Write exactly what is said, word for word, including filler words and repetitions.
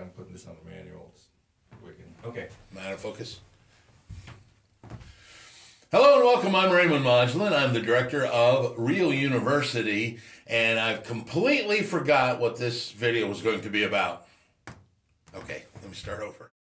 I'm putting this on the manual. It's wicked. Okay. Am I out of focus? Hello and welcome. I'm Raymond Modulin. I'm the director of Real University, and I've completely forgot what this video was going to be about. Okay, let me start over.